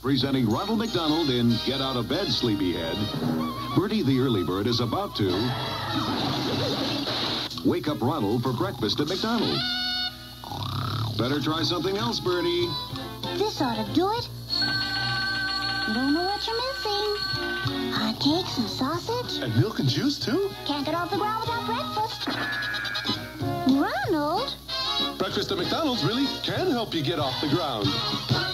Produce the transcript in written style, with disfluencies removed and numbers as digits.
Presenting Ronald McDonald in Get Out of Bed, Sleepyhead. Bertie the early bird is about to wake up Ronald for breakfast at McDonald's. Better try something else, Bertie. This ought to do it. You don't know what you're missing. Hot cakes and sausage. And milk and juice, too? Can't get off the ground without breakfast. Ronald? Breakfast at McDonald's really can help you get off the ground.